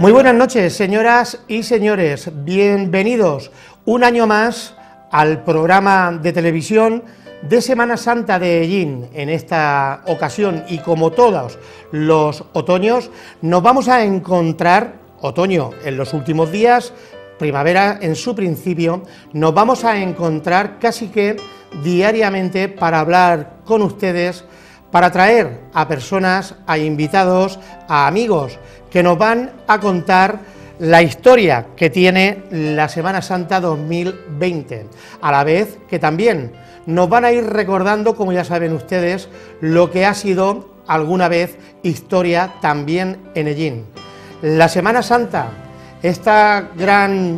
Muy buenas noches, señoras y señores, bienvenidos un año más al programa de televisión de Semana Santa de Ellín. En esta ocasión, y como todos los otoños, nos vamos a encontrar, otoño en los últimos días, primavera en su principio, nos vamos a encontrar casi que diariamente para hablar con ustedes, para traer a personas, a invitados, a amigos, que nos van a contar la historia que tiene la Semana Santa 2020, a la vez que también nos van a ir recordando, como ya saben ustedes, lo que ha sido alguna vez historia también en Ellín. La Semana Santa, este gran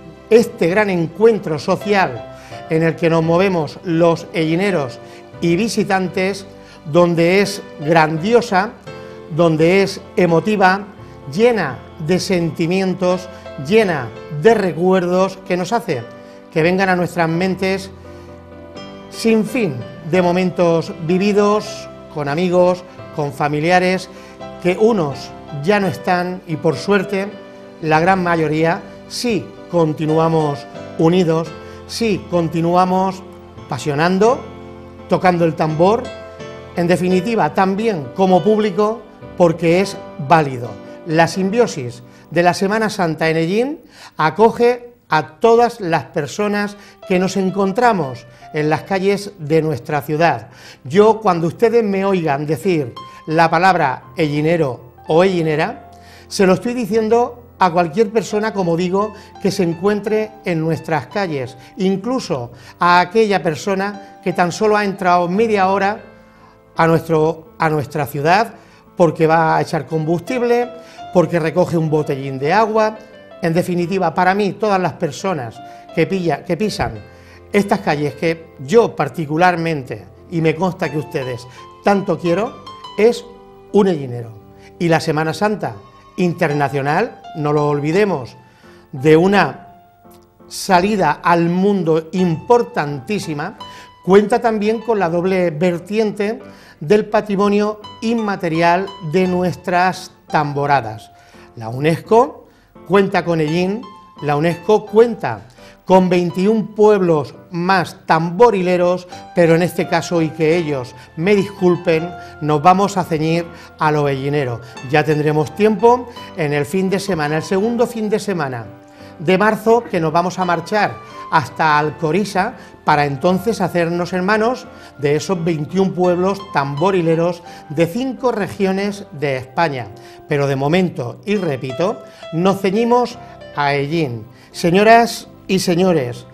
encuentro social en el que nos movemos los ellineros y visitantes, donde es grandiosa, donde es emotiva, llena de sentimientos, llena de recuerdos, que nos hace que vengan a nuestras mentes sin fin de momentos vividos con amigos, con familiares, que unos ya no están y por suerte la gran mayoría sí continuamos unidos, sí continuamos pasionando, tocando el tambor, en definitiva también como público, porque es válido. La simbiosis de la Semana Santa en Ellín acoge a todas las personas que nos encontramos en las calles de nuestra ciudad. Yo, cuando ustedes me oigan decir la palabra ellinero o ellinera, se lo estoy diciendo a cualquier persona, como digo, que se encuentre en nuestras calles, incluso a aquella persona que tan solo ha entrado media hora a nuestra ciudad porque va a echar combustible, porque recoge un botellín de agua. En definitiva, para mí, todas las personas que pisan estas calles, que yo particularmente, y me consta que ustedes tanto quiero, es un ellinero. Y la Semana Santa internacional, no lo olvidemos, de una salida al mundo importantísima, cuenta también con la doble vertiente del patrimonio inmaterial de nuestras tamboradas. La UNESCO cuenta con Ellín, la UNESCO cuenta con 21 pueblos más tamborileros, pero en este caso, y que ellos me disculpen, nos vamos a ceñir a lo ellinero. Ya tendremos tiempo en el fin de semana, el segundo fin de semana de marzo, que nos vamos a marchar hasta Alcoriza, para entonces hacernos hermanos de esos 21 pueblos tamborileros de 5 regiones de España. Pero de momento, y repito, nos ceñimos a Ellín. Señoras y señores,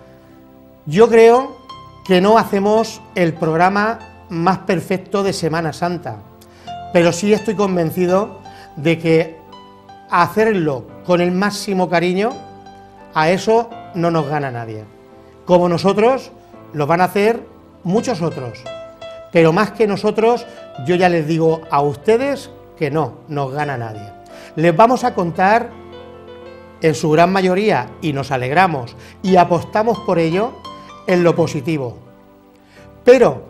yo creo que no hacemos el programa más perfecto de Semana Santa, pero sí estoy convencido de que hacerlo con el máximo cariño, a eso no nos gana nadie. Como nosotros, lo van a hacer muchos otros, pero más que nosotros, yo ya les digo a ustedes que no nos gana nadie. Les vamos a contar, en su gran mayoría, y nos alegramos y apostamos por ello, en lo positivo. Pero,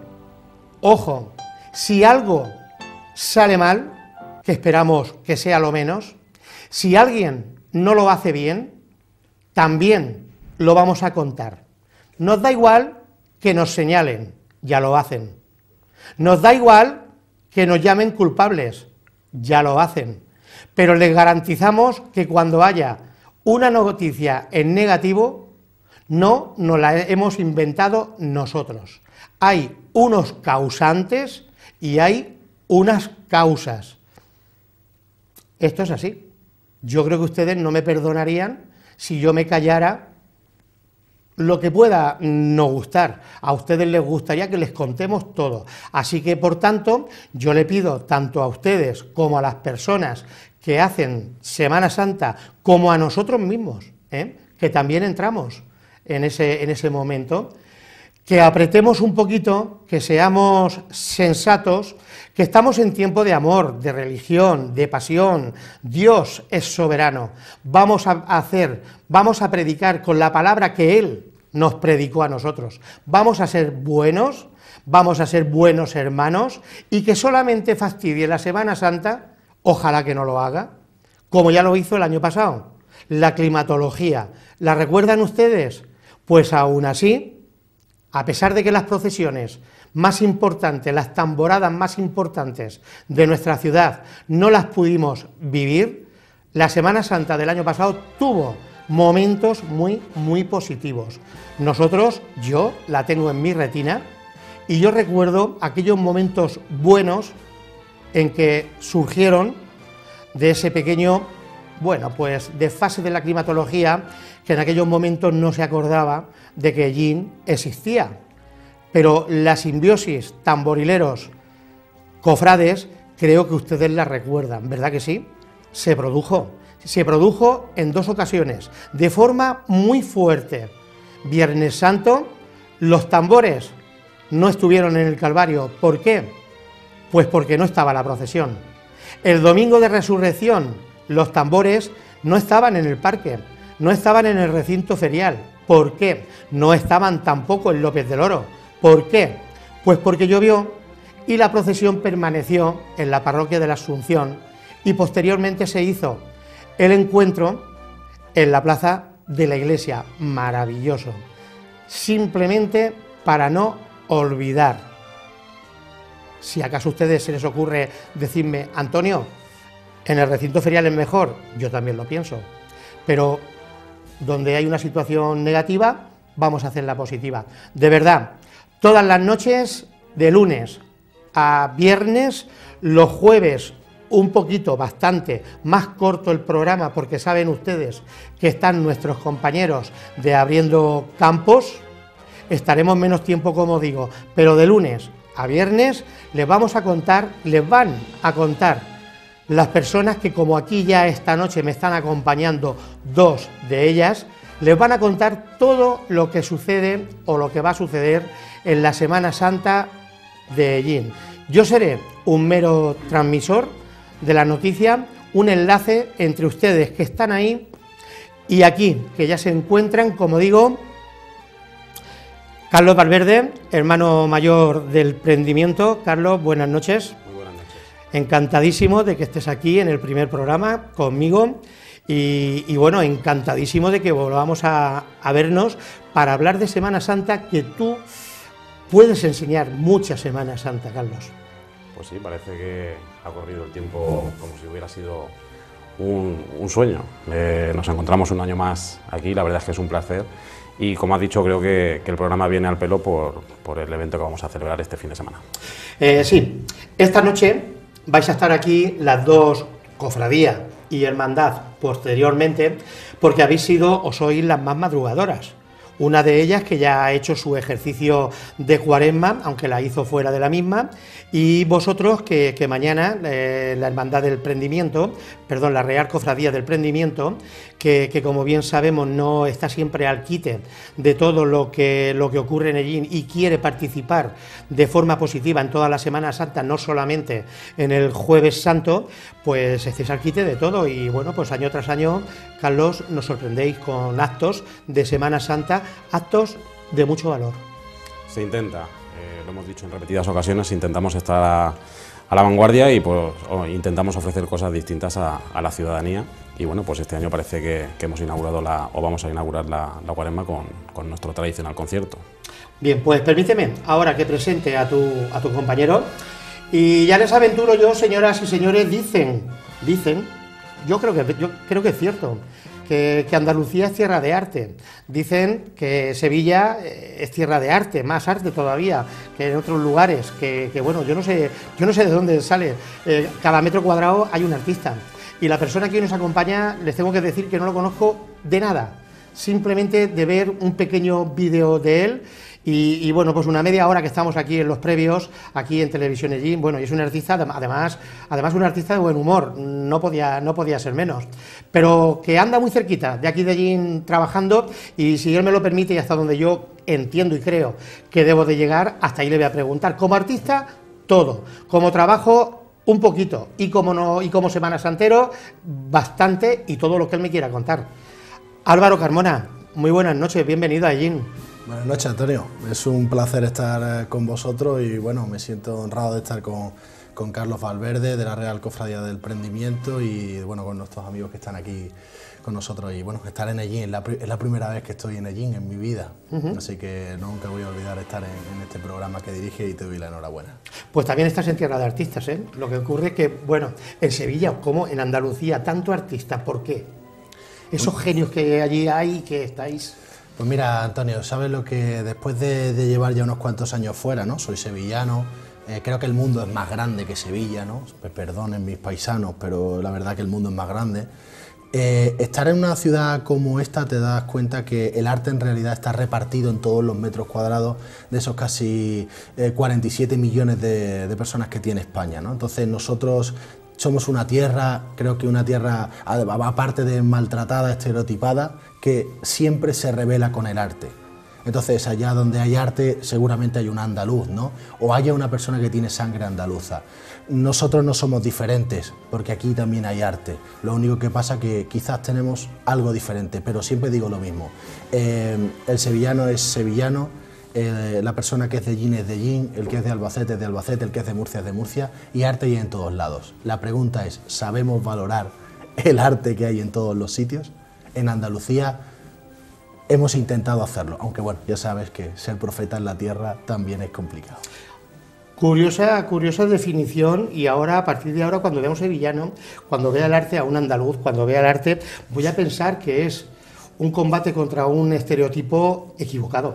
ojo, si algo sale mal, que esperamos que sea lo menos, si alguien no lo hace bien, también lo vamos a contar. Nos da igual que nos señalen, ya lo hacen. Nos da igual que nos llamen culpables, ya lo hacen. Pero les garantizamos que cuando haya una noticia en negativo, no nos la hemos inventado nosotros. Hay unos causantes y hay unas causas. Esto es así. Yo creo que ustedes no me perdonarían si yo me callara lo que pueda no gustar. A ustedes les gustaría que les contemos todo. Así que, por tanto, yo le pido tanto a ustedes como a las personas que hacen Semana Santa, como a nosotros mismos, que también entramos en ese momento, que apretemos un poquito, que seamos sensatos, que estamos en tiempo de amor, de religión, de pasión. Dios es soberano. Vamos a predicar con la palabra que Él nos predicó a nosotros. Vamos a ser buenos hermanos, y que solamente fastidie la Semana Santa, ojalá que no lo haga, como ya lo hizo el año pasado. La climatología, ¿la recuerdan ustedes? Pues aún así, a pesar de que las procesiones más importantes, las tamboradas más importantes de nuestra ciudad no las pudimos vivir, la Semana Santa del año pasado tuvo momentos muy positivos. Nosotros, yo la tengo en mi retina y yo recuerdo aquellos momentos buenos en que surgieron de ese pequeño, bueno, pues desfase de la climatología, que en aquellos momentos no se acordaba de que Ellín existía. Pero la simbiosis tamborileros cofrades, creo que ustedes la recuerdan, ¿verdad que sí? Se produjo en 2 ocasiones, de forma muy fuerte. Viernes Santo, los tambores no estuvieron en el Calvario. ¿Por qué? Pues porque no estaba la procesión. El domingo de Resurrección, los tambores no estaban en el parque, no estaban en el recinto ferial. ¿Por qué? No estaban tampoco en López del Oro. ¿Por qué? Pues porque llovió y la procesión permaneció en la parroquia de la Asunción y posteriormente se hizo el encuentro en la plaza de la iglesia. Maravilloso. Simplemente para no olvidar. Si acaso a ustedes se les ocurre decirme, Antonio, en el recinto ferial es mejor, yo también lo pienso, pero donde hay una situación negativa, vamos a hacerla positiva. De verdad, todas las noches, de lunes a viernes, los jueves un poquito, bastante más corto el programa, porque saben ustedes que están nuestros compañeros de Abriendo Campos, estaremos menos tiempo, como digo, pero de lunes a viernes les van a contar las personas que, como aquí ya esta noche me están acompañando 2 de ellas, les van a contar todo lo que sucede o lo que va a suceder en la Semana Santa de Ellín. Yo seré un mero transmisor de la noticia, un enlace entre ustedes que están ahí y aquí, que ya se encuentran, como digo, Carlos Valverde, hermano mayor del Prendimiento. Carlos, buenas noches. Muy buenas noches. Encantadísimo de que estés aquí en el primer programa conmigo y bueno, encantadísimo de que volvamos a vernos para hablar de Semana Santa, que tú puedes enseñar mucha Semana Santa, Carlos. Pues sí, parece que ha corrido el tiempo como si hubiera sido un sueño. Nos encontramos un año más aquí, la verdad es que es un placer. Y como has dicho, creo que el programa viene al pelo por el evento que vamos a celebrar este fin de semana. Sí, esta noche vais a estar aquí las 2 cofradías y hermandad posteriormente, porque habéis sido o sois las más madrugadoras. Una de ellas que ya ha hecho su ejercicio de cuaresma, aunque la hizo fuera de la misma, y vosotros que mañana la Hermandad del Prendimiento, perdón, la Real Cofradía del Prendimiento, que como bien sabemos no está siempre al quite de todo lo que ocurre en Ellín y quiere participar de forma positiva en toda la Semana Santa, no solamente en el Jueves Santo, pues estéis al quite de todo y bueno, pues año tras año, Carlos, nos sorprendéis con actos de Semana Santa, actos de mucho valor. Se intenta, lo hemos dicho en repetidas ocasiones, intentamos estar a la vanguardia y pues intentamos ofrecer cosas distintas a la ciudadanía y bueno, pues este año parece que hemos inaugurado vamos a inaugurar la cuaresma con nuestro tradicional concierto. Bien, pues permíteme ahora que presente a tu compañero y ya les aventuro yo, señoras y señores, dicen, yo creo que es cierto, que Andalucía es tierra de arte. Dicen que Sevilla es tierra de arte, más arte todavía que en otros lugares, que bueno, yo no sé de dónde sale. Cada metro cuadrado hay un artista. Y la persona que hoy nos acompaña, les tengo que decir que no lo conozco de nada, simplemente de ver un pequeño vídeo de él. Y bueno, pues una media hora que estamos aquí en los previos, aquí en Televisión Ellín, bueno, y es un artista, además un artista de buen humor, no podía ser menos, pero que anda muy cerquita de aquí de Ellín trabajando, y si él me lo permite y hasta donde yo entiendo y creo que debo de llegar, hasta ahí le voy a preguntar. Como artista, todo, como trabajo, un poquito, y como Semana Santero, bastante, y todo lo que él me quiera contar. Álvaro Carmona, muy buenas noches, bienvenido a Ellín. Buenas noches, Antonio. Es un placer estar con vosotros y bueno, me siento honrado de estar con con Carlos Valverde de la Real Cofradía del Prendimiento y bueno, con nuestros amigos que están aquí con nosotros. Y bueno, estar en Ellín, es la primera vez que estoy en Ellín en mi vida, así que nunca voy a olvidar estar en este programa que dirige y te doy la enhorabuena. Pues también estás en tierra de artistas, ¿eh? Lo que ocurre es que, bueno, en Sevilla como en Andalucía, tanto artista, ¿por qué? Esos genios que allí hay, que estáis... Pues mira, Antonio, sabes lo que después de llevar ya unos cuantos años fuera, ¿no? Soy sevillano, creo que el mundo es más grande que Sevilla, ¿no? Pues perdonen mis paisanos, pero la verdad que el mundo es más grande. Estar en una ciudad como esta te das cuenta que el arte en realidad está repartido en todos los metros cuadrados de esos casi 47 millones de personas que tiene España, ¿no? Entonces nosotros somos una tierra, creo que una tierra aparte de maltratada, estereotipada, que siempre se revela con el arte. Entonces allá donde hay arte seguramente hay un andaluz, ¿no? O haya una persona que tiene sangre andaluza. Nosotros no somos diferentes, porque aquí también hay arte. Lo único que pasa es que quizás tenemos algo diferente, pero siempre digo lo mismo. El sevillano es sevillano, la persona que es de Ellín es de Ellín, el que es de Albacete es de Albacete, el que es de Murcia es de Murcia, y arte hay en todos lados. La pregunta es, ¿sabemos valorar el arte que hay en todos los sitios? En Andalucía hemos intentado hacerlo, aunque bueno, ya sabes que ser profeta en la tierra también es complicado. Curiosa definición, y ahora, a partir de ahora, cuando vea un sevillano, cuando vea el arte a un andaluz, cuando vea el arte, voy a pensar que es un combate contra un estereotipo equivocado.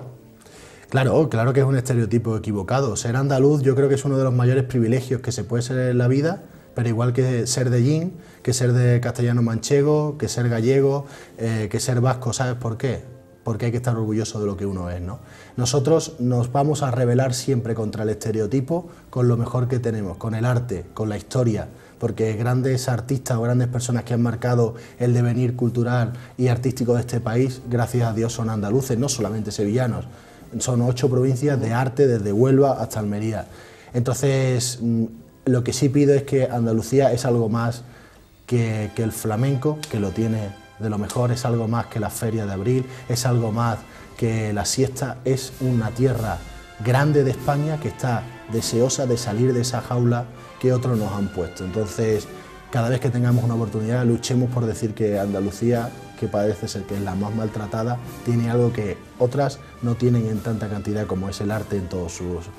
Claro que es un estereotipo equivocado. Ser andaluz yo creo que es uno de los mayores privilegios que se puede ser en la vida, pero igual que ser de Ellín, que ser de castellano manchego, que ser gallego, que ser vasco. ¿Sabes por qué? Porque hay que estar orgulloso de lo que uno es, ¿no? Nosotros nos vamos a rebelar siempre contra el estereotipo con lo mejor que tenemos, con el arte, con la historia, porque grandes artistas o grandes personas que han marcado el devenir cultural y artístico de este país, gracias a Dios son andaluces, no solamente sevillanos, son 8 provincias de arte desde Huelva hasta Almería. Entonces, lo que sí pido es que Andalucía es algo más que el flamenco, que lo tiene de lo mejor, es algo más que la feria de abril, es algo más que la siesta, es una tierra grande de España que está deseosa de salir de esa jaula que otros nos han puesto. Entonces, cada vez que tengamos una oportunidad, luchemos por decir que Andalucía, que parece ser que es la más maltratada, tiene algo que otras no tienen en tanta cantidad, como es el arte en todas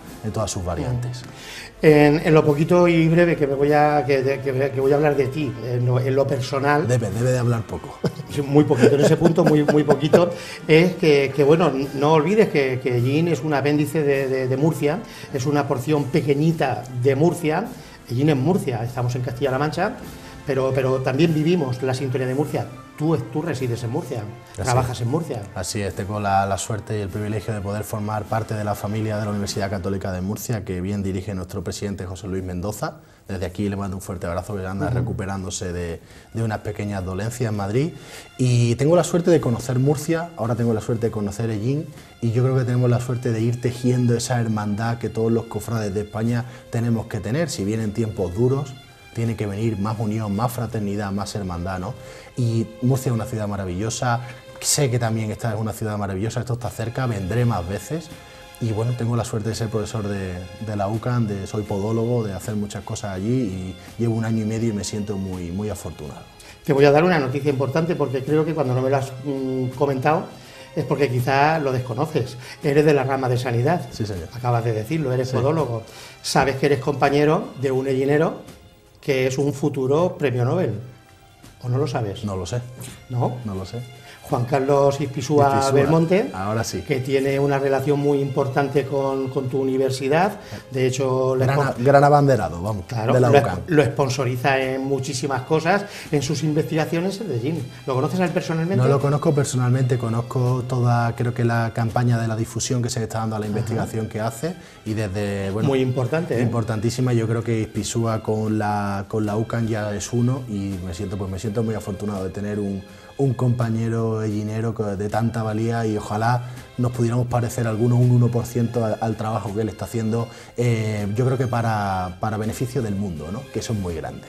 sus variantes. En lo poquito y breve que voy a hablar de ti, en lo personal... Debe de hablar poco. Muy poquito, en ese punto muy poquito, es que bueno, no olvides que Ellín es un apéndice de Murcia, es una porción pequeñita de Murcia. Ellín es Murcia, estamos en Castilla-La Mancha, pero también vivimos la sintonía de Murcia. Tú resides en Murcia, trabajas en Murcia. Así es, tengo la suerte y el privilegio de poder formar parte de la familia de la Universidad Católica de Murcia, que bien dirige nuestro presidente José Luis Mendoza. Desde aquí le mando un fuerte abrazo, que anda recuperándose de unas pequeñas dolencias en Madrid. Y tengo la suerte de conocer Murcia, ahora tengo la suerte de conocer Ellín, y yo creo que tenemos la suerte de ir tejiendo esa hermandad que todos los cofrades de España tenemos que tener. Si vienen tiempos duros, tiene que venir más unión, más fraternidad, más hermandad, ¿no? Y Murcia es una ciudad maravillosa, sé que también esta es una ciudad maravillosa, esto está cerca, vendré más veces. Y bueno, tengo la suerte de ser profesor de la UCAM, soy podólogo, de hacer muchas cosas allí, y llevo 1 año y medio y me siento muy afortunado. Te voy a dar una noticia importante, porque creo que cuando no me lo has comentado es porque quizá lo desconoces. Eres de la rama de sanidad. Sí, señor. Acabas de decirlo, eres podólogo. Sabes que eres compañero de un ellinero que es un futuro premio Nobel. ¿O no lo sabes? No lo sé. ¿No? No lo sé. Juan Carlos Ispizúa Belmonte, ahora sí, que tiene una relación muy importante con tu universidad. De hecho, gran abanderado, vamos, claro, de la UCAM. Lo sponsoriza en muchísimas cosas, en sus investigaciones en Ellín. ¿Lo conoces a él personalmente? No lo conozco personalmente, conozco toda, creo que la campaña de la difusión que se le está dando a la investigación que hace, y desde, bueno, muy importante, importantísima. Yo creo que Ispizúa con la UCAM ya es uno, y me siento muy afortunado de tener un compañero ellinero de tanta valía, y ojalá nos pudiéramos parecer algunos un 1% al trabajo que él está haciendo, yo creo que para beneficio del mundo, ¿no? Que eso es muy grande.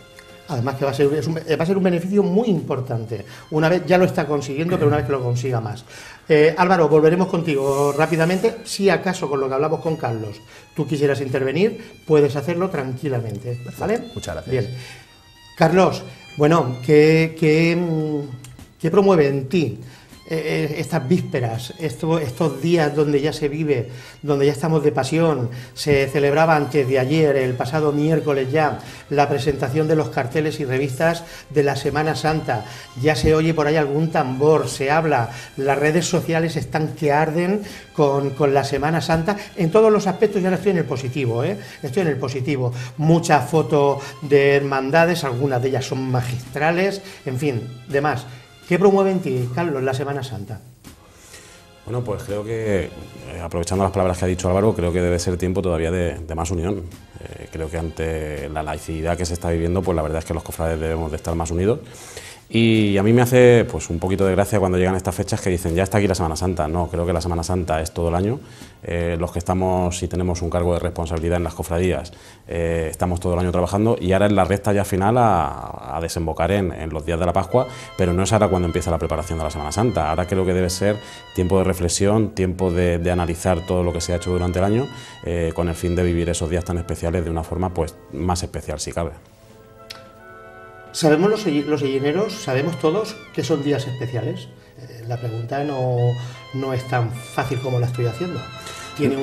Además que va a ser un beneficio muy importante. Una vez ya lo está consiguiendo, pero una vez que lo consiga más. Álvaro, volveremos contigo rápidamente. Si acaso con lo que hablamos con Carlos tú quisieras intervenir, puedes hacerlo tranquilamente, ¿vale? Muchas gracias. Bien. Carlos, bueno, ¿qué promueve en ti estas vísperas, estos días donde ya se vive, donde ya estamos de pasión? Se celebraba antes de ayer, el pasado miércoles ya, la presentación de los carteles y revistas de la Semana Santa. Ya se oye por ahí algún tambor, se habla, las redes sociales están que arden con la Semana Santa en todos los aspectos. Y ahora estoy en el positivo, estoy en el positivo. Muchas fotos de hermandades, algunas de ellas son magistrales, en fin, demás. ¿Qué promueve en ti, Carlos, la Semana Santa? Bueno, pues creo que, aprovechando las palabras que ha dicho Álvaro, creo que debe ser tiempo todavía de más unión. Creo que ante la laicidad que se está viviendo, pues la verdad es que los cofrades debemos de estar más unidos. Y a mí me hace pues un poquito de gracia cuando llegan estas fechas que dicen ya está aquí la Semana Santa. No, creo que la Semana Santa es todo el año. Los que estamos y tenemos un cargo de responsabilidad en las cofradías, estamos todo el año trabajando, y ahora es la recta ya final a desembocar en los días de la Pascua, pero no es ahora cuando empieza la preparación de la Semana Santa. Ahora creo que debe ser tiempo de reflexión, tiempo de analizar todo lo que se ha hecho durante el año, con el fin de vivir esos días tan especiales de una forma pues más especial si cabe. ¿Sabemos los sellineros, sabemos todos que son días especiales? La pregunta no es tan fácil como la estoy haciendo. Tiene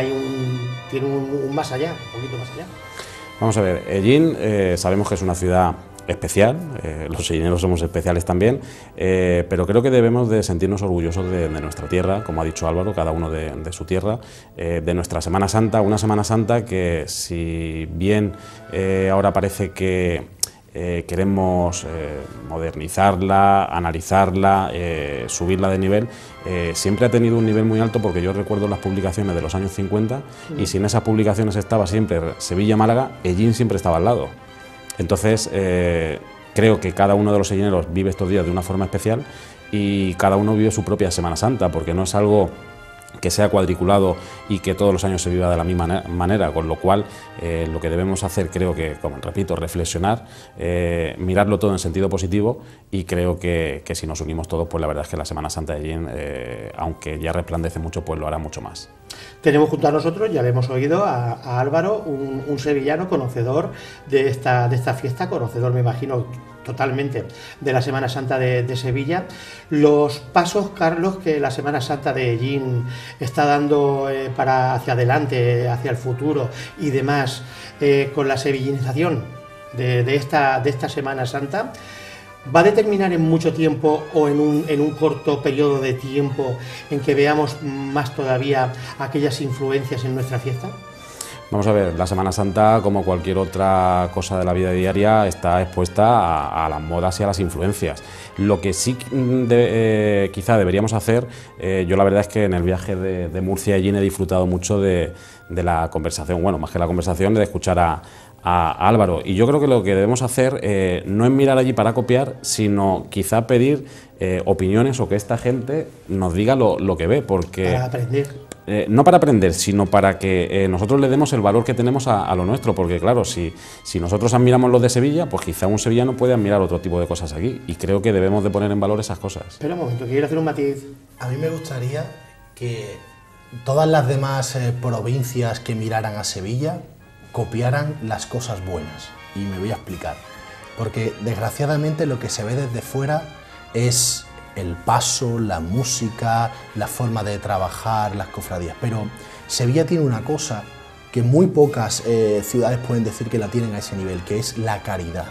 un más allá, un poquito más allá. Vamos a ver, Ellín sabemos que es una ciudad especial, los sellineros somos especiales también, pero creo que debemos de sentirnos orgullosos de nuestra tierra, como ha dicho Álvaro, cada uno de su tierra, de nuestra Semana Santa, una Semana Santa que si bien ahora parece que queremos modernizarla, analizarla, subirla de nivel, siempre ha tenido un nivel muy alto, porque yo recuerdo las publicaciones de los años 50 y si en esas publicaciones estaba siempre Sevilla-Málaga, Ellín siempre estaba al lado. Entonces creo que cada uno de los sellineros vive estos días de una forma especial y cada uno vive su propia Semana Santa, porque no es algo que sea cuadriculado y que todos los años se viva de la misma manera, con lo cual lo que debemos hacer, creo que, como repito, reflexionar, mirarlo todo en sentido positivo, y creo que si nos unimos todos, pues la verdad es que la Semana Santa de Ellín, aunque ya resplandece mucho, pues lo hará mucho más. Tenemos junto a nosotros, ya le hemos oído, a Álvaro, un sevillano conocedor de esta fiesta, conocedor, me imagino, totalmente de la Semana Santa de Sevilla. Los pasos, Carlos, que la Semana Santa de Ellín está dando hacia adelante, hacia el futuro y demás, con la sevillanización de esta Semana Santa, ¿va a determinar en mucho tiempo o en un corto periodo de tiempo en que veamos más todavía aquellas influencias en nuestra fiesta? Vamos a ver, la Semana Santa, como cualquier otra cosa de la vida diaria, está expuesta a las modas y a las influencias. Lo que sí quizá deberíamos hacer, yo la verdad es que en el viaje de Murcia a Ellín he disfrutado mucho de la conversación, bueno, más que la conversación, de escuchar a Álvaro, y yo creo que lo que debemos hacer no es mirar allí para copiar, sino quizá pedir opiniones, o que esta gente nos diga lo que ve, porque... Para aprender. No para aprender, sino para que nosotros le demos el valor que tenemos a lo nuestro, porque claro, si nosotros admiramos los de Sevilla, pues quizá un sevillano puede admirar otro tipo de cosas aquí, y creo que debemos de poner en valor esas cosas. Espera un momento, quiero hacer un matiz. A mí me gustaría que todas las demás provincias que miraran a Sevilla copiaran las cosas buenas, y me voy a explicar, porque desgraciadamente lo que se ve desde fuera es el paso, la música, la forma de trabajar, las cofradías, pero Sevilla tiene una cosa que muy pocas ciudades pueden decir que la tienen a ese nivel, que es la caridad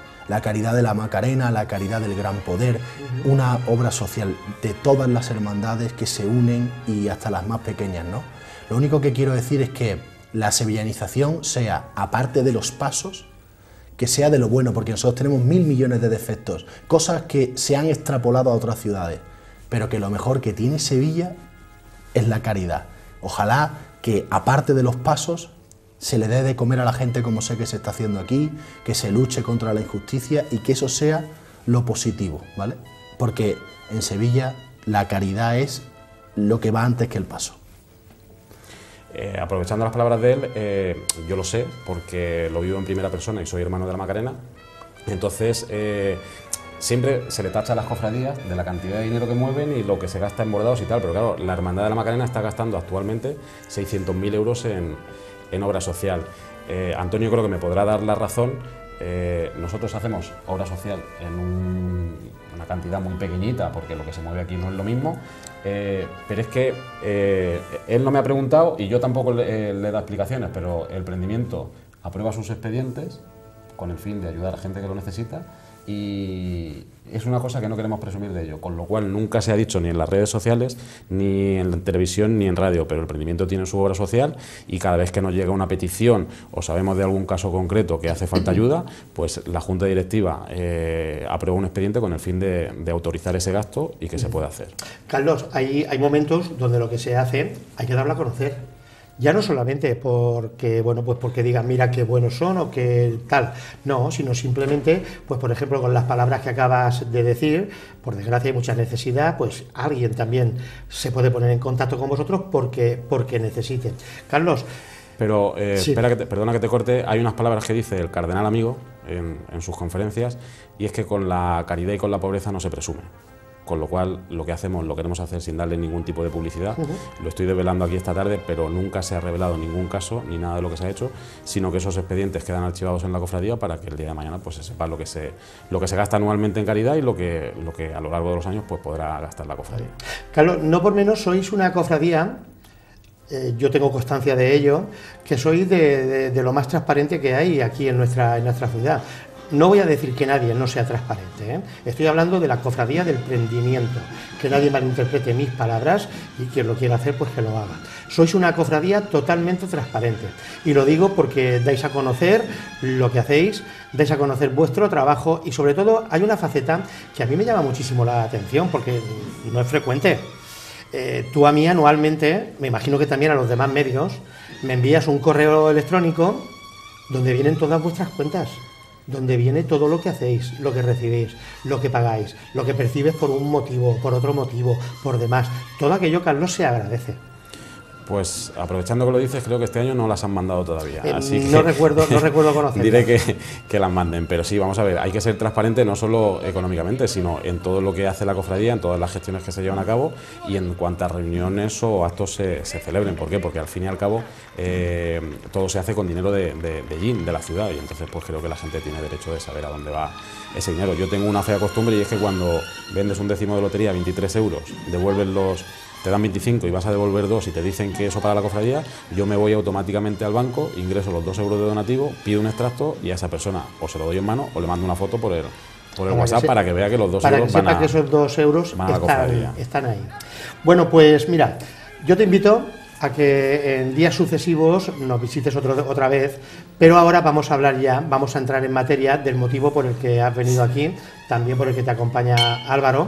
de la Macarena, la caridad del Gran Poder, una obra social de todas las hermandades que se unen, y hasta las más pequeñas, ¿no? Lo único que quiero decir es que la sevillanización sea, aparte de los pasos, que sea de lo bueno, porque nosotros tenemos 1000 millones de defectos, cosas que se han extrapolado a otras ciudades, pero que lo mejor que tiene Sevilla es la caridad. Ojalá que, aparte de los pasos, se le dé de comer a la gente, como sé que se está haciendo aquí, que se luche contra la injusticia, y que eso sea lo positivo, ¿vale? Porque en Sevilla la caridad es lo que va antes que el paso. Aprovechando las palabras de él, yo lo sé porque lo vivo en primera persona y soy hermano de la Macarena. Entonces, siempre se le tacha a las cofradías de la cantidad de dinero que mueven y lo que se gasta en bordados y tal, pero claro, la Hermandad de la Macarena está gastando actualmente 600.000 euros en obra social. Antonio creo que me podrá dar la razón. Nosotros hacemos obra social en una cantidad muy pequeñita, porque lo que se mueve aquí no es lo mismo, pero es que él no me ha preguntado y yo tampoco le he dado explicaciones, pero el Prendimiento aprueba sus expedientes con el fin de ayudar a gente que lo necesita, y es una cosa que no queremos presumir de ello, con lo cual nunca se ha dicho ni en las redes sociales, ni en la televisión, ni en radio, pero el Prendimiento tiene su obra social y cada vez que nos llega una petición o sabemos de algún caso concreto que hace falta ayuda, pues la Junta Directiva aprueba un expediente con el fin de autorizar ese gasto y que se pueda hacer. Carlos, hay momentos donde lo que se hace hay que darlo a conocer. Ya no solamente porque, bueno, pues porque digan, mira qué buenos son o qué tal, no, sino simplemente, pues por ejemplo, con las palabras que acabas de decir, por desgracia hay mucha necesidad, pues alguien también se puede poner en contacto con vosotros porque necesite. Carlos. Pero, sí. Perdona que te corte, hay unas palabras que dice el cardenal amigo en sus conferencias, y es que con la caridad y con la pobreza no se presume. Con lo cual, lo que hacemos, lo queremos hacer sin darle ningún tipo de publicidad. Lo estoy develando aquí esta tarde, pero nunca se ha revelado ningún caso, ni nada de lo que se ha hecho, sino que esos expedientes quedan archivados en la cofradía para que el día de mañana pues, se sepa lo que se gasta anualmente en caridad y lo que a lo largo de los años pues, podrá gastar la cofradía. Carlos, no por menos sois una cofradía, yo tengo constancia de ello, que sois de lo más transparente que hay aquí en nuestra ciudad. No voy a decir que nadie no sea transparente, ¿eh? Estoy hablando de la cofradía del Prendimiento, que nadie malinterprete mis palabras y quien lo quiera hacer pues que lo haga. Sois una cofradía totalmente transparente y lo digo porque dais a conocer lo que hacéis, dais a conocer vuestro trabajo y sobre todo hay una faceta que a mí me llama muchísimo la atención porque no es frecuente. Tú a mí anualmente, me imagino que también a los demás medios, me envías un correo electrónico donde vienen todas vuestras cuentas, donde viene todo lo que hacéis, lo que recibís, lo que pagáis, lo que percibes por un motivo, por otro motivo, por demás. Todo aquello, Carlos, se agradece. Pues aprovechando que lo dices, creo que este año no las han mandado todavía. Así que no recuerdo conocerlas. Diré que las manden, pero sí, vamos a ver, hay que ser transparente no solo económicamente, sino en todo lo que hace la cofradía, en todas las gestiones que se llevan a cabo y en cuantas reuniones o actos se celebren. ¿Por qué? Porque al fin y al cabo todo se hace con dinero de GIN, de la ciudad, y entonces pues creo que la gente tiene derecho de saber a dónde va ese dinero. Yo tengo una fea costumbre y es que cuando vendes un décimo de lotería a 23 euros, te dan 25 y vas a devolver 2 y te dicen que eso para la cofradía, yo me voy automáticamente al banco, ingreso los 2 euros de donativo, pido un extracto y a esa persona o se lo doy en mano o le mando una foto por el WhatsApp para que vea que los 2 euros van a, que esos 2 euros van a la cofradía. Están ahí. Bueno, pues mira, yo te invito a que en días sucesivos nos visites otra vez, pero ahora vamos a hablar ya, vamos a entrar en materia del motivo por el que has venido aquí, también por el que te acompaña Álvaro,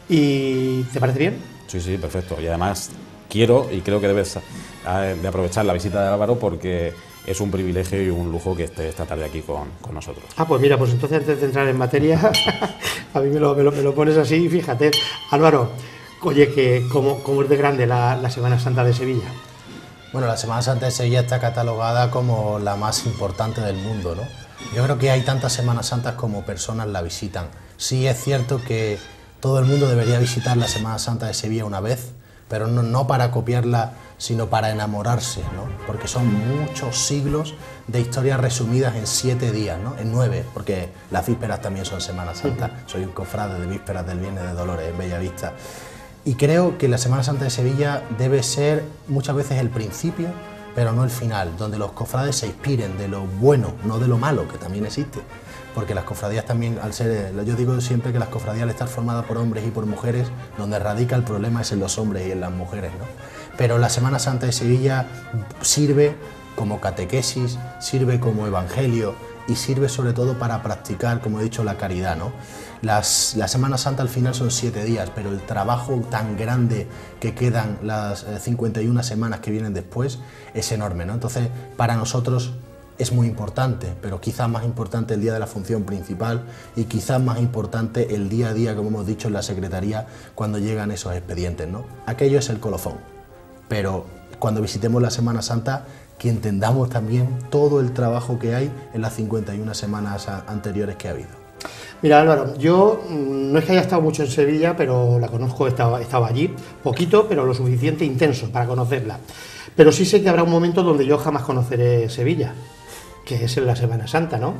y ¿te parece bien? Sí, perfecto. Y además quiero y creo que debes de aprovechar la visita de Álvaro porque es un privilegio y un lujo que esté esta tarde aquí con nosotros. Pues mira, pues entonces antes de entrar en materia, a mí me lo pones así, fíjate. Álvaro, oye, ¿cómo es de grande la Semana Santa de Sevilla? Bueno, la Semana Santa de Sevilla está catalogada como la más importante del mundo, ¿no? Yo creo que hay tantas Semanas Santas como personas la visitan. Sí es cierto que todo el mundo debería visitar la Semana Santa de Sevilla una vez, pero no para copiarla, sino para enamorarse, ¿no? Porque son muchos siglos de historias resumidas en 7 días, ¿no? En 9, porque las vísperas también son Semana Santa. Soy un cofrade de vísperas del Viernes de Dolores en Bellavista. Y creo que la Semana Santa de Sevilla debe ser muchas veces el principio, pero no el final, donde los cofrades se inspiren de lo bueno, no de lo malo, que también existe. Porque las cofradías también, yo digo siempre que las cofradías, al estar formadas por hombres y por mujeres, donde radica el problema es en los hombres y en las mujeres, ¿no? Pero la Semana Santa de Sevilla sirve como catequesis, sirve como evangelio y sirve sobre todo para practicar, como he dicho, la caridad, ¿no? La Semana Santa al final son 7 días, pero el trabajo tan grande que quedan las 51 semanas que vienen después es enorme, ¿no? Entonces, para nosotros es muy importante, pero quizás más importante el día de la función principal y quizás más importante el día a día, como hemos dicho, en la Secretaría cuando llegan esos expedientes, ¿no? Aquello es el colofón, pero cuando visitemos la Semana Santa, que entendamos también todo el trabajo que hay en las 51 semanas anteriores que ha habido. Mira, Álvaro, yo no es que haya estado mucho en Sevilla, pero la conozco, estaba allí, poquito, pero lo suficiente intenso para conocerla. Pero sí sé que habrá un momento donde yo jamás conoceré Sevilla, que es en la Semana Santa, ¿no?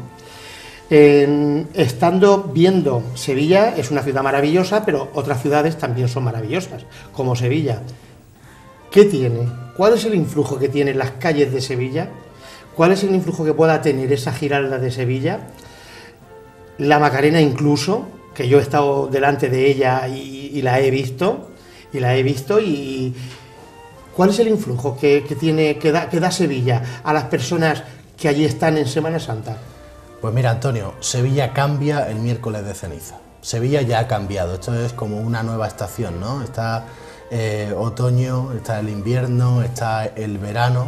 Estando viendo Sevilla, es una ciudad maravillosa, pero otras ciudades también son maravillosas, como Sevilla. ¿Qué tiene? ¿Cuál es el influjo que tienen las calles de Sevilla? ¿Cuál es el influjo que pueda tener esa Giralda de Sevilla? La Macarena incluso, que yo he estado delante de ella y la he visto, y ¿cuál es el influjo que da Sevilla a las personas que allí están en Semana Santa? Pues mira, Antonio, Sevilla cambia el miércoles de ceniza. Sevilla ya ha cambiado, esto es como una nueva estación, ¿no? Está otoño, está el invierno, está el verano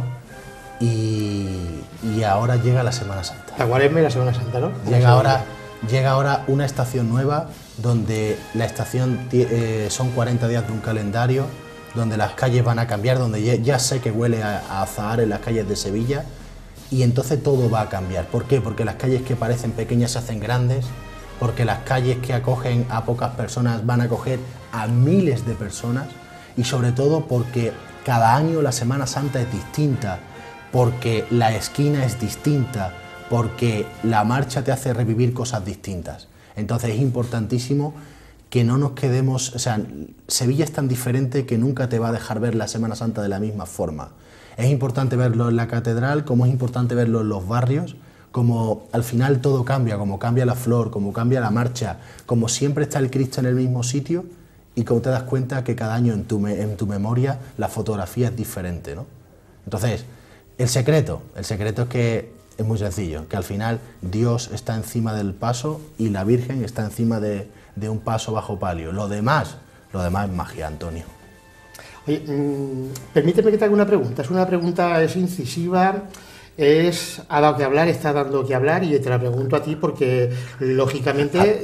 y ahora llega la Semana Santa. La Cuaresma y la Semana Santa, ¿no? Llega ahora una estación nueva, donde la estación son 40 días de un calendario, donde las calles van a cambiar, donde ya sé que huele a azahar en las calles de Sevilla, y entonces todo va a cambiar. ¿Por qué? Porque las calles que parecen pequeñas se hacen grandes, porque las calles que acogen a pocas personas van a acoger a miles de personas, y sobre todo porque cada año la Semana Santa es distinta, porque la esquina es distinta, porque la marcha te hace revivir cosas distintas. Entonces es importantísimo que no nos quedemos, o sea, Sevilla es tan diferente que nunca te va a dejar ver la Semana Santa de la misma forma. Es importante verlo en la catedral, como es importante verlo en los barrios, como al final todo cambia, como cambia la flor, como cambia la marcha, como siempre está el Cristo en el mismo sitio, y como te das cuenta que cada año en tu memoria la fotografía es diferente, ¿no? Entonces, el secreto es que es muy sencillo, que al final Dios está encima del paso y la Virgen está encima de un paso bajo palio. Lo demás es magia, Antonio. Oye, permíteme que te haga una pregunta. Es incisiva, ha dado que hablar, está dando que hablar, y te la pregunto a ti porque, lógicamente,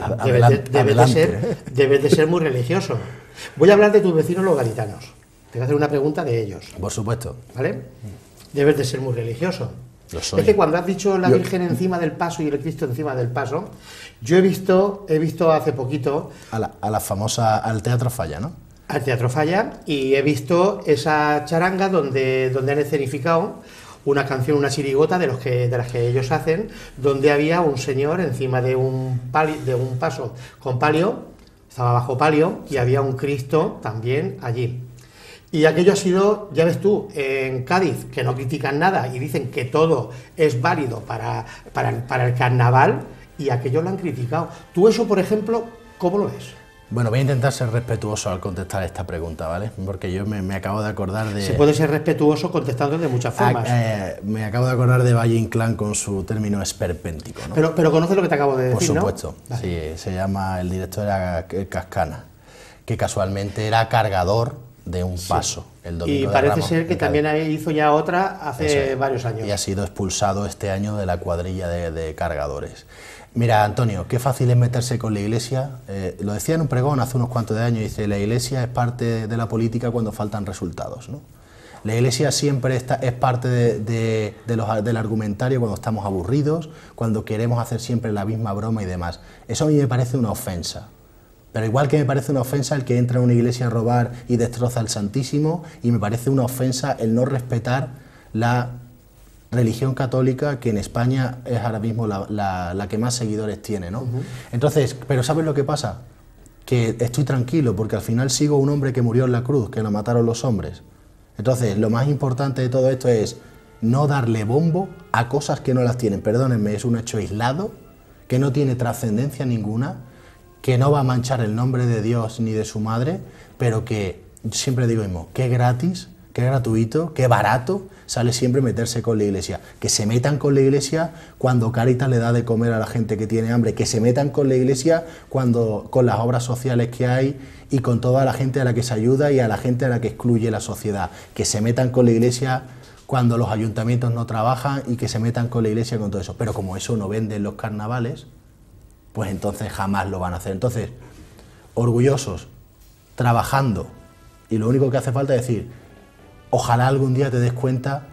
debes de ser muy religioso. Voy a hablar de tus vecinos los gaditanos. Te voy a hacer una pregunta de ellos. Por supuesto. ¿Vale? Debes de ser muy religioso. Lo soy. Es que cuando has dicho la Virgen encima del paso y el Cristo encima del paso, yo he visto hace poquito al Teatro Falla, ¿no? Al Teatro Falla, y he visto esa charanga donde han escenificado una canción, una chirigota de las que ellos hacen, donde había un señor encima de un paso con palio, estaba bajo palio, y había un Cristo también allí. Y aquello ha sido, ya ves tú, en Cádiz, que no critican nada y dicen que todo es válido para el carnaval, y aquello lo han criticado. Tú eso, por ejemplo, ¿cómo lo ves? Bueno, voy a intentar ser respetuoso al contestar esta pregunta, ¿vale? Porque yo me acabo de acordar de... Se puede ser respetuoso contestando de muchas formas. Me acabo de acordar de Valle Inclán con su término esperpéntico, ¿no? Pero conoces lo que te acabo de decir, ¿no? Por supuesto, ¿no? Vale. Sí, se llama, el director era Cascana, que casualmente era cargador de un paso el domingo. Y parece ser que también hizo ya otra hace varios años. Y ha sido expulsado este año de la cuadrilla de cargadores. Mira, Antonio, qué fácil es meterse con la Iglesia. Lo decía en un pregón hace unos cuantos de años, dice, la Iglesia es parte de la política cuando faltan resultados, ¿no? La Iglesia siempre es parte del argumentario cuando estamos aburridos, cuando queremos hacer siempre la misma broma y demás. Eso a mí me parece una ofensa. Pero igual que me parece una ofensa el que entra a una iglesia a robar y destroza el Santísimo, y me parece una ofensa el no respetar la religión católica, que en España es ahora mismo la que más seguidores tiene, ¿no? Entonces, pero ¿sabes lo que pasa? Que estoy tranquilo porque al final sigo un hombre que murió en la cruz, que lo mataron los hombres. Entonces, lo más importante de todo esto es no darle bombo a cosas que no las tienen. Perdónenme, es un hecho aislado, que no tiene trascendencia ninguna, que no va a manchar el nombre de Dios ni de su madre, pero que, siempre digo mismo, qué gratis, qué gratuito, qué barato sale siempre meterse con la Iglesia. Que se metan con la Iglesia cuando Cáritas le da de comer a la gente que tiene hambre, que se metan con la Iglesia con las obras sociales que hay y con toda la gente a la que se ayuda y a la gente a la que excluye la sociedad. Que se metan con la Iglesia cuando los ayuntamientos no trabajan, y que se metan con la Iglesia con todo eso. Pero como eso no vende en los carnavales, pues entonces jamás lo van a hacer. Entonces, orgullosos, trabajando, y lo único que hace falta es decir, ojalá algún día te des cuenta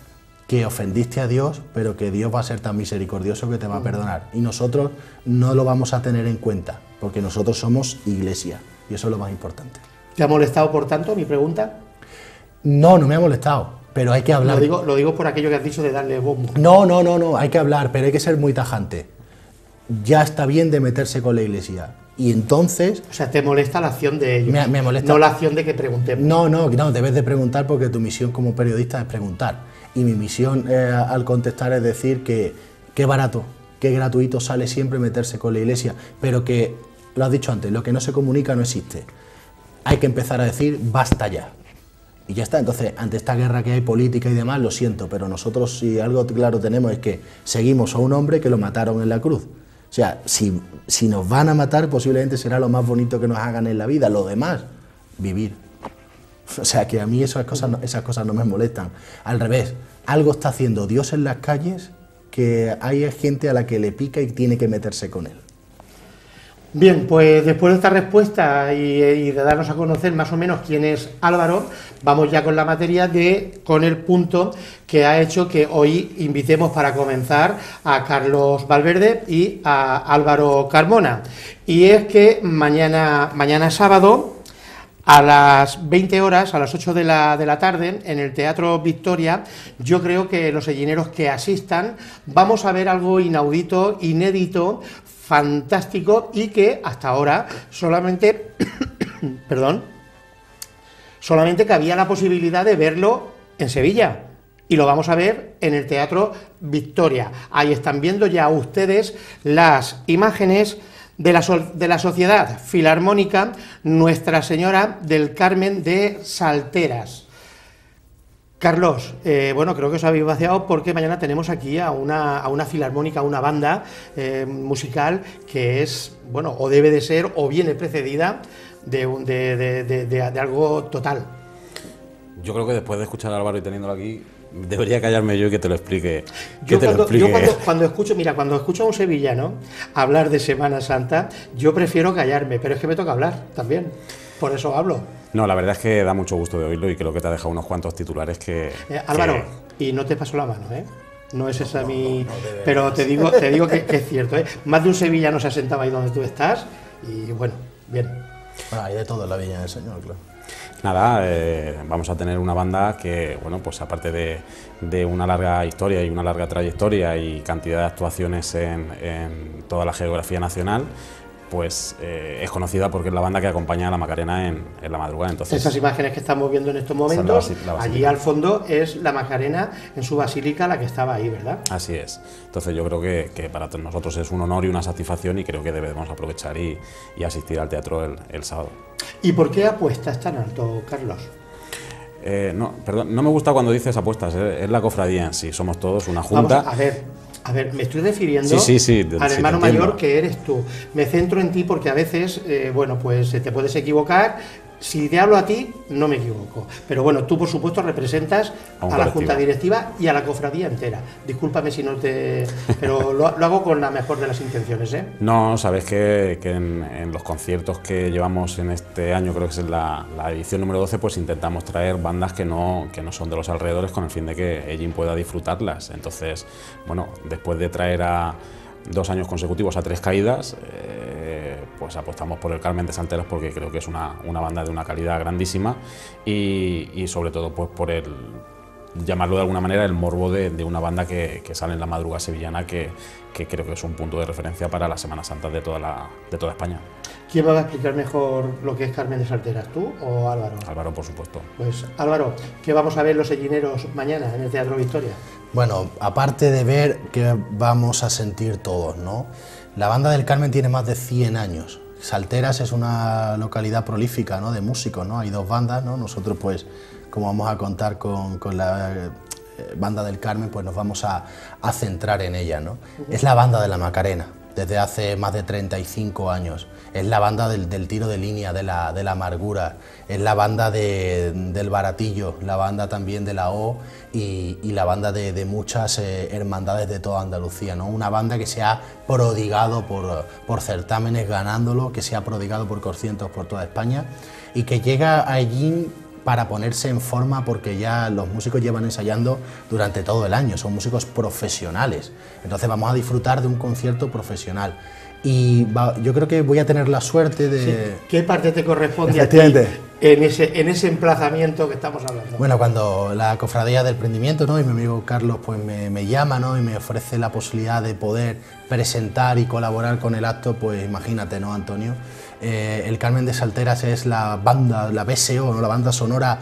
que ofendiste a Dios, pero que Dios va a ser tan misericordioso que te va a perdonar. Y nosotros no lo vamos a tener en cuenta, porque nosotros somos iglesia, y eso es lo más importante. ¿Te ha molestado, por tanto, mi pregunta? No, no me ha molestado, pero hay que hablar. Lo digo por aquello que has dicho de darle bombo. No, hay que hablar, pero hay que ser muy tajante. Ya está bien de meterse con la iglesia. Y entonces... O sea, ¿te molesta la acción de ellos? Me molesta. No la acción de que preguntemos. No, debes de preguntar porque tu misión como periodista es preguntar. Y mi misión al contestar es decir que qué barato, qué gratuito sale siempre meterse con la iglesia, pero que, lo has dicho antes, lo que no se comunica no existe. Hay que empezar a decir basta ya. Y ya está. Entonces, ante esta guerra que hay política y demás, lo siento, pero nosotros si algo claro tenemos es que seguimos a un hombre que lo mataron en la cruz. O sea, si nos van a matar, posiblemente será lo más bonito que nos hagan en la vida. Lo demás, vivir. O sea, que a mí esas cosas no me molestan. Al revés, algo está haciendo Dios en las calles que hay gente a la que le pica y tiene que meterse con él. Bien, pues después de esta respuesta y de darnos a conocer más o menos quién es Álvaro, vamos ya con la materia con el punto que ha hecho que hoy invitemos para comenzar a Carlos Valverde y a Álvaro Carmona. Y es que mañana sábado, a las 20 horas, a las 8 de la tarde, en el Teatro Victoria, yo creo que los sellineros que asistan vamos a ver algo inaudito, inédito, fantástico y que hasta ahora solamente, solamente cabía la posibilidad de verlo en Sevilla. Y lo vamos a ver en el Teatro Victoria. Ahí están viendo ya ustedes las imágenes de la Sociedad Filarmónica Nuestra Señora del Carmen de Salteras. Carlos, bueno, creo que os habéis vaciado porque mañana tenemos aquí a una filarmónica, a una banda musical que es, bueno, o debe de ser o viene precedida de algo total. Yo creo que después de escuchar a Álvaro y teniéndolo aquí, debería callarme yo y que te lo explique. Yo cuando escucho a un sevillano hablar de Semana Santa, yo prefiero callarme, pero es que me toca hablar también, por eso hablo. No, la verdad es que da mucho gusto de oírlo y creo que te ha dejado unos cuantos titulares que... Álvaro, y no te paso la mano, ¿eh? No es esa pero te digo que es cierto, ¿eh? Más de un sevillano se ha sentado ahí donde tú estás y bueno, bien. Bueno, hay de todo en la Viña del Señor, claro. Nada, vamos a tener una banda que, bueno, pues aparte de una larga historia y una larga trayectoria y cantidad de actuaciones en toda la geografía nacional, pues es conocida porque es la banda que acompaña a la Macarena en la madrugada. Entonces, esas imágenes que estamos viendo en estos momentos, allí al fondo es la Macarena en su basílica, la que estaba ahí, ¿verdad? Así es. Entonces yo creo que para nosotros es un honor y una satisfacción y creo que debemos aprovechar y asistir al teatro el sábado. ¿Y por qué apuestas tan alto, Carlos? No, perdón, no me gusta cuando dices apuestas, es la cofradía en sí, somos todos una junta. Vamos, a ver, me estoy refiriendo al hermano mayor que eres tú. Me centro en ti porque a veces, bueno, pues te puedes equivocar. Si te hablo a ti, no me equivoco. Pero bueno, tú por supuesto representas a la Junta Directiva y a la cofradía entera. Discúlpame si no te... Pero lo hago con la mejor de las intenciones, ¿eh? No, sabes que en los conciertos que llevamos en este año, creo que es la edición número 12, pues intentamos traer bandas que no son de los alrededores con el fin de que Ellín pueda disfrutarlas. Entonces, bueno, después de traer a 2 años consecutivos a 3 caídas, pues apostamos por el Carmen de Salteras porque creo que es una banda de una calidad grandísima y sobre todo pues por el, llamarlo de alguna manera, el morbo de una banda que sale en la madrugada sevillana que creo que es un punto de referencia para la Semana Santa de toda España. ¿Quién va a explicar mejor lo que es Carmen de Salteras, tú o Álvaro? Álvaro, por supuesto. Pues Álvaro, ¿qué vamos a ver los sellineros mañana en el Teatro Victoria? Bueno, aparte de ver qué vamos a sentir todos, ¿no? La banda del Carmen tiene más de 100 años. Salteras es una localidad prolífica, ¿no?, de músicos, ¿no? Hay 2 bandas, ¿no? Nosotros, pues, como vamos a contar con la banda del Carmen, pues nos vamos a centrar en ella, ¿no? Es la banda de la Macarena, desde hace más de 35 años. Es la banda del tiro de línea, de la amargura, es la banda del baratillo, la banda también de la O y la banda de muchas hermandades de toda Andalucía, ¿no? Una banda que se ha prodigado por certámenes ganándolo, que se ha prodigado por conciertos por toda España y que llega allí para ponerse en forma, porque ya los músicos llevan ensayando durante todo el año, son músicos profesionales, entonces vamos a disfrutar de un concierto profesional. Y yo creo que voy a tener la suerte de... Sí. ¿Qué parte te corresponde a ti en ese emplazamiento que estamos hablando? Bueno, cuando la Cofradía del Prendimiento, ¿no?, y mi amigo Carlos pues me llama, ¿no?, y me ofrece la posibilidad de poder presentar y colaborar con el acto, pues imagínate, ¿no, Antonio? El Carmen de Salteras es la banda, la BSO, ¿no?, la banda sonora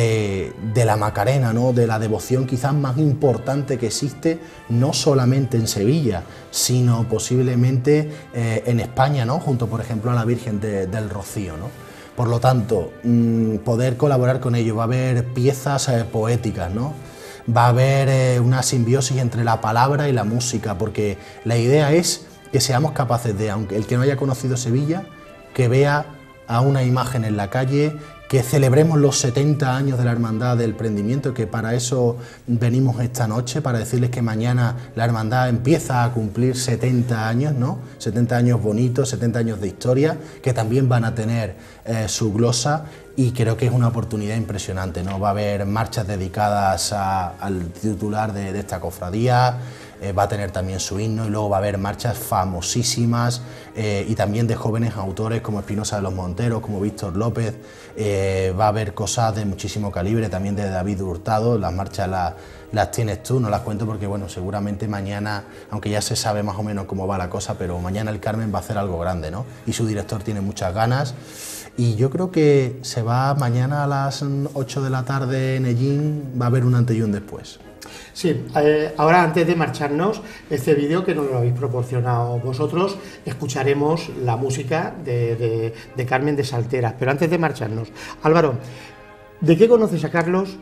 de la Macarena, ¿no?, de la devoción quizás más importante que existe, no solamente en Sevilla, sino posiblemente en España, ¿no?, junto por ejemplo a la Virgen del Rocío, ¿no? Por lo tanto, poder colaborar con ellos, va a haber piezas poéticas, ¿no? Va a haber una simbiosis entre la palabra y la música, porque la idea es que seamos capaces de, aunque el que no haya conocido Sevilla, que vea a una imagen en la calle, que celebremos los 70 años de la Hermandad del Prendimiento, que para eso venimos esta noche, para decirles que mañana la Hermandad empieza a cumplir 70 años, ¿no? 70 años bonitos, 70 años de historia, que también van a tener su glosa, y creo que es una oportunidad impresionante, ¿no? Va a haber marchas dedicadas al titular de esta cofradía, va a tener también su himno, y luego va a haber marchas famosísimas y también de jóvenes autores como Espinosa de los Monteros, como Víctor López. Va a haber cosas de muchísimo calibre, también de David Hurtado. Las marchas las tienes tú, no las cuento porque bueno, seguramente mañana, aunque ya se sabe más o menos cómo va la cosa, pero mañana el Carmen va a hacer algo grande, ¿no? Y su director tiene muchas ganas. Y yo creo que se va mañana a las 8 de la tarde en Ellín, va a haber un antes y un después. Sí, ahora antes de marcharnos, este vídeo que nos lo habéis proporcionado vosotros, escucharemos la música de Carmen de Salteras. Pero antes de marcharnos, Álvaro, ¿de qué conoces a Carlos?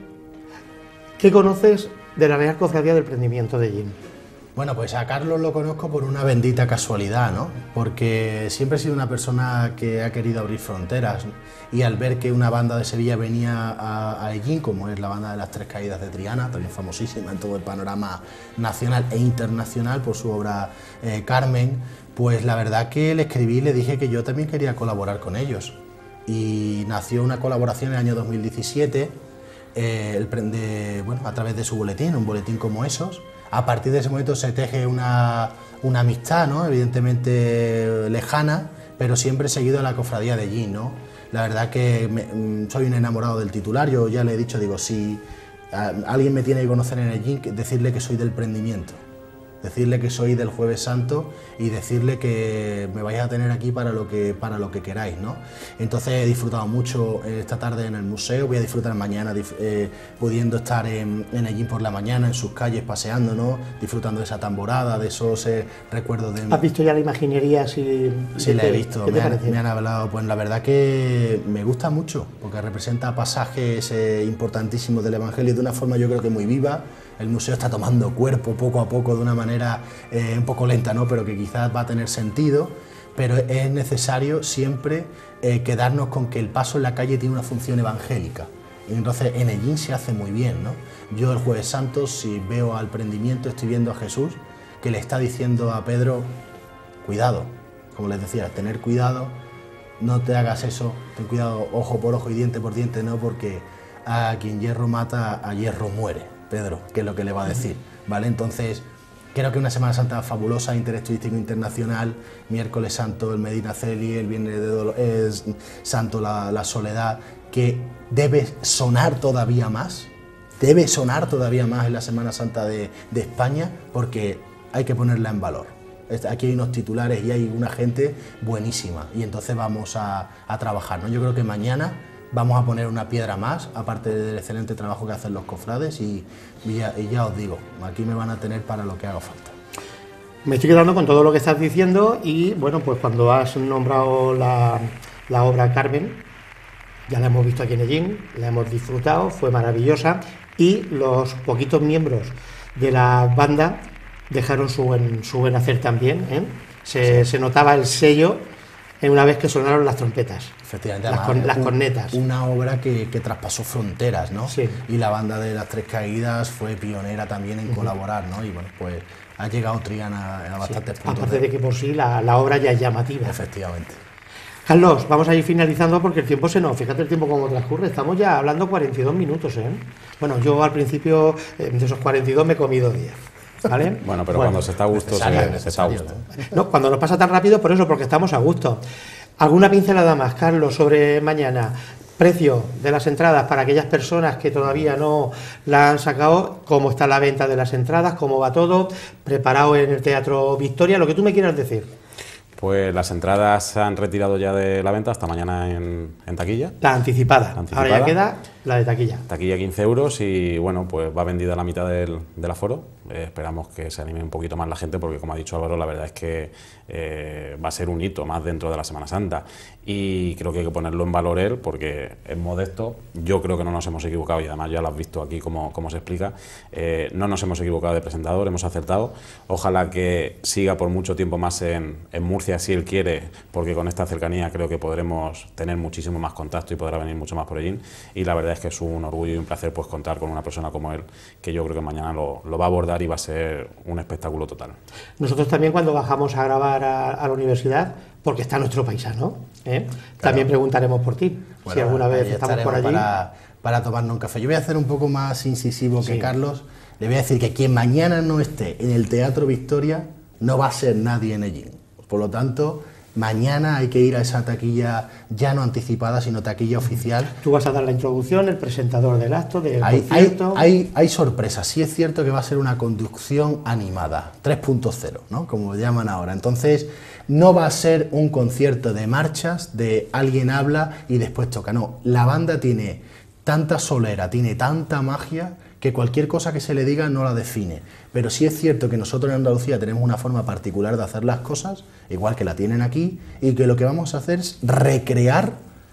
¿Qué conoces de la Real Cofradía del Prendimiento de Ellín? Bueno, pues a Carlos lo conozco por una bendita casualidad, ¿no? Porque siempre he sido una persona que ha querido abrir fronteras, ¿no? Y al ver que una banda de Sevilla venía a Ellín, como es la banda de las Tres Caídas de Triana, también famosísima en todo el panorama nacional e internacional por su obra Carmen, pues la verdad que le escribí y le dije que yo también quería colaborar con ellos. Y nació una colaboración en el año 2017, bueno, a través de su boletín, un boletín como esos. A partir de ese momento se teje una amistad, ¿no?, evidentemente lejana, pero siempre seguido a la cofradía de Ellín, ¿no? La verdad que soy un enamorado del titular. Yo ya le he dicho, digo, si alguien me tiene que conocer en Ellín, decirle que soy del Prendimiento, decirle que soy del Jueves Santo y decirle que me vais a tener aquí para lo que queráis, ¿no? Entonces he disfrutado mucho esta tarde en el museo, voy a disfrutar mañana pudiendo estar en Ellín por la mañana, en sus calles paseando, ¿no?, disfrutando de esa tamborada, de esos recuerdos de... ¿Has visto ya la imaginería? Sí, la he visto, me han hablado, pues la verdad que me gusta mucho, porque representa pasajes importantísimos del Evangelio de una forma yo creo que muy viva. El museo está tomando cuerpo poco a poco de una manera un poco lenta, ¿no?, pero que quizás va a tener sentido, pero es necesario siempre quedarnos con que el paso en la calle tiene una función evangélica. Y entonces en Ellín se hace muy bien, ¿no? Yo el Jueves Santo, si veo al Prendimiento, estoy viendo a Jesús que le está diciendo a Pedro, cuidado, como les decía, tener cuidado, no te hagas eso, ten cuidado ojo por ojo y diente por diente, no, porque a quien hierro mata, a hierro muere. Pedro, que es lo que le va a decir, ¿vale? Entonces, creo que una Semana Santa fabulosa, interés turístico internacional, miércoles santo el Medina Celi, el viernes santo la Soledad, que debe sonar todavía más en la Semana Santa de España, porque hay que ponerla en valor. Aquí hay unos titulares y hay una gente buenísima, y entonces vamos a trabajar, ¿no? Yo creo que mañana vamos a poner una piedra más, aparte del excelente trabajo que hacen los cofrades, y ya os digo, aquí me van a tener para lo que haga falta. Me estoy quedando con todo lo que estás diciendo y, bueno, pues cuando has nombrado la obra Carmen, ya la hemos visto aquí en Ellín, la hemos disfrutado, fue maravillosa, y los poquitos miembros de la banda dejaron su buen hacer también, ¿eh? Se notaba el sello en una vez que sonaron las trompetas. Efectivamente, las cornetas. Una obra que traspasó fronteras, ¿no? Sí. Y la banda de las Tres Caídas fue pionera también en colaborar, ¿no? Y bueno, pues ha llegado Triana a bastantes puntos. Aparte de que por sí la obra ya es llamativa. Efectivamente. Carlos, vamos a ir finalizando porque el tiempo se nos... Fíjate el tiempo cómo transcurre. Estamos ya hablando 42 minutos, ¿eh? Bueno, yo al principio de esos 42 me he comido 10. ¿Vale? Bueno, pero cuando se está a gusto, se está a gusto. No, cuando nos pasa tan rápido, por eso, porque estamos a gusto. ¿Alguna pincelada más, Carlos, sobre mañana? Precio de las entradas para aquellas personas que todavía no la han sacado, cómo está la venta de las entradas, cómo va todo, preparado en el Teatro Victoria, lo que tú me quieras decir. Pues las entradas se han retirado ya de la venta hasta mañana en taquilla. La anticipada. Ahora ya queda la de taquilla. Taquilla 15 euros y bueno, pues va vendida la mitad del aforo. Esperamos que se anime un poquito más la gente porque, como ha dicho Álvaro, la verdad es que va a ser un hito más dentro de la Semana Santa y creo que hay que ponerlo en valor él porque es modesto. Yo creo que no nos hemos equivocado y además ya lo has visto aquí cómo se explica. No nos hemos equivocado de presentador, hemos acertado. Ojalá que siga por mucho tiempo más en Murcia si él quiere, porque con esta cercanía creo que podremos tener muchísimo más contacto y podrá venir mucho más por allí. Y la verdad es que es un orgullo y un placer pues contar con una persona como él, que yo creo que mañana lo va a abordar y va a ser un espectáculo total. Nosotros también cuando bajamos a grabar a la universidad, porque está nuestro paisano, claro, también preguntaremos por ti, bueno, si alguna vez estamos por allí. Para tomarnos un café. Yo voy a hacer un poco más incisivo que Carlos. Le voy a decir que quien mañana no esté en el Teatro Victoria no va a ser nadie en Ellín. Por lo tanto, mañana hay que ir a esa taquilla ya no anticipada, sino taquilla oficial. Tú vas a dar la introducción, el presentador del acto, del concierto. Hay sorpresas. Sí es cierto que va a ser una conducción animada, 3.0, ¿no? Como llaman ahora. Entonces, no va a ser un concierto de marchas, de alguien habla y después toca. No, la banda tiene tanta solera, tiene tanta magia, que cualquier cosa que se le diga no la define. Pero sí es cierto que nosotros en Andalucía tenemos una forma particular de hacer las cosas, igual que la tienen aquí, y que lo que vamos a hacer es recrear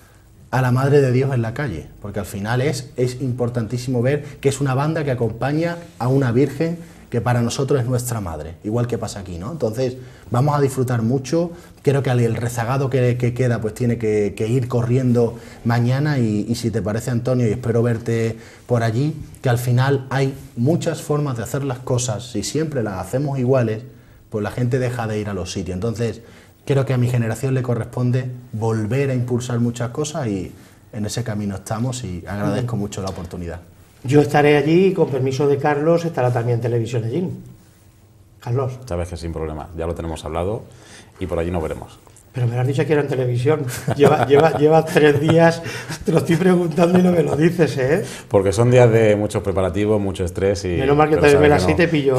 a la Madre de Dios en la calle, porque al final es importantísimo ver que es una banda que acompaña a una Virgen que para nosotros es nuestra madre, igual que pasa aquí, ¿no? Entonces vamos a disfrutar mucho. Creo que el rezagado que queda pues tiene que ir corriendo mañana y si te parece, Antonio, y espero verte por allí, que al final hay muchas formas de hacer las cosas. Si siempre las hacemos iguales, pues la gente deja de ir a los sitios. Entonces creo que a mi generación le corresponde volver a impulsar muchas cosas y en ese camino estamos y agradezco mucho la oportunidad. Yo estaré allí y con permiso de Carlos estará también Televisión allí. Carlos. Sabes que sin problema, ya lo tenemos hablado y por allí nos veremos. Pero me lo has dicho que era en televisión. Lleva 3 días, te lo estoy preguntando y no me lo dices, ¿eh? Porque son días de muchos preparativos, mucho estrés y... Menos mal que te velas así te pillo,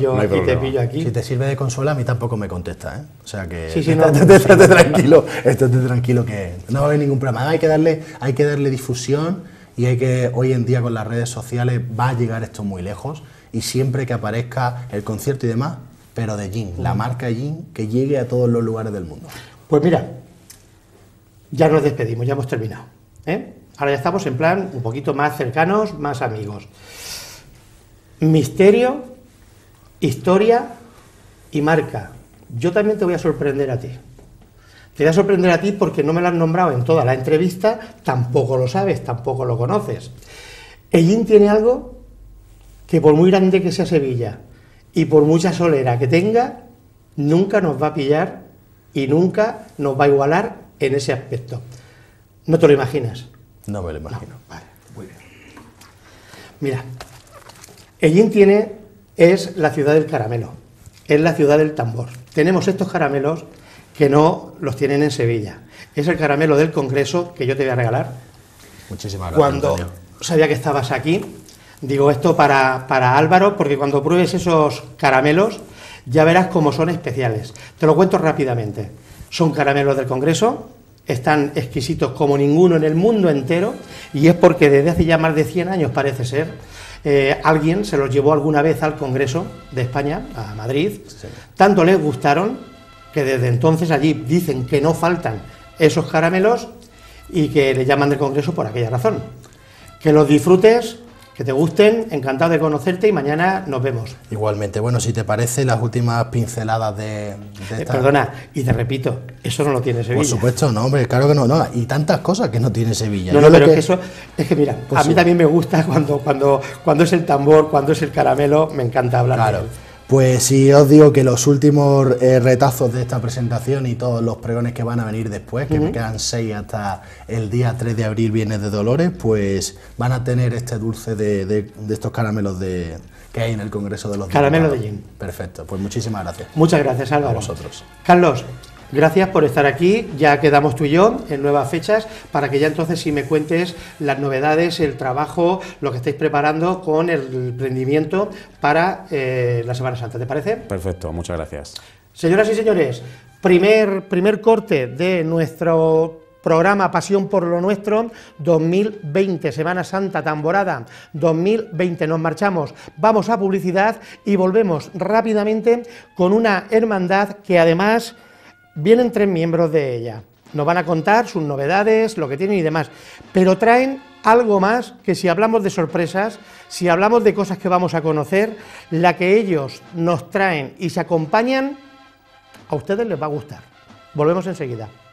y te pillo aquí. Si te sirve de consuelo, a mí tampoco me contesta, ¿eh? O sea que... Sí, estate tranquilo que no va a haber ningún problema. Hay que darle difusión y hoy en día con las redes sociales va a llegar esto muy lejos y siempre que aparezca el concierto y demás, pero de Ellín, la marca Ellín, que llegue a todos los lugares del mundo. Pues mira, ya nos despedimos, ya hemos terminado, ¿eh? Ahora ya estamos en plan un poquito más cercanos, más amigos. Misterio, historia y marca. Yo también te voy a sorprender a ti. Te voy a sorprender a ti porque no me lo has nombrado en toda la entrevista, tampoco lo sabes, tampoco lo conoces. Ellín tiene algo que por muy grande que sea Sevilla y por mucha solera que tenga, nunca nos va a pillar y nunca nos va a igualar en ese aspecto. ¿No te lo imaginas? No me lo imagino. No, vale, muy bien. Mira, Ellín es la ciudad del caramelo, es la ciudad del tambor. Tenemos estos caramelos que no los tienen en Sevilla. Es el caramelo del Congreso que yo te voy a regalar. Muchísimas gracias, Cuando Antonio. Sabía que estabas aquí, digo esto para Álvaro, porque cuando pruebes esos caramelos ya verás cómo son especiales. Te lo cuento rápidamente. Son caramelos del Congreso, están exquisitos como ninguno en el mundo entero, y es porque desde hace ya más de 100 años, parece ser, alguien se los llevó alguna vez al Congreso de España, a Madrid, sí. Tanto les gustaron que desde entonces allí dicen que no faltan esos caramelos y que le llaman del Congreso por aquella razón. Que los disfrutes, que te gusten, encantado de conocerte y mañana nos vemos. Igualmente, bueno, si te parece, las últimas pinceladas de esta... Perdona, y te repito, eso no lo tiene Sevilla. Por supuesto, no, hombre, claro que no, y tantas cosas que no tiene Sevilla. No, pero es que mira, pues a mí también me gusta cuando es el tambor, cuando es el caramelo, me encanta hablar de él. Pues sí, os digo que los últimos retazos de esta presentación y todos los pregones que van a venir después, que me quedan 6 hasta el día 3 de abril, Viernes de Dolores, pues van a tener este dulce de estos caramelos que hay en el Congreso de los Caramelo Diputados. de gin. Perfecto, pues muchísimas gracias. Muchas gracias, Álvaro. A vosotros. Carlos, gracias por estar aquí, ya quedamos tú y yo en nuevas fechas, para que ya entonces sí me cuentes las novedades, el trabajo, lo que estáis preparando con el emprendimiento para la Semana Santa, ¿te parece? Perfecto, muchas gracias. Señoras y señores, primer corte de nuestro programa Pasión por lo Nuestro 2020, Semana Santa, Tamborada 2020. Nos marchamos, vamos a publicidad y volvemos rápidamente con una hermandad que además vienen 3 miembros de ella. Nos van a contar sus novedades, lo que tienen y demás, pero traen algo más que, si hablamos de sorpresas, si hablamos de cosas que vamos a conocer, la que ellos nos traen y se acompañan, a ustedes les va a gustar. Volvemos enseguida.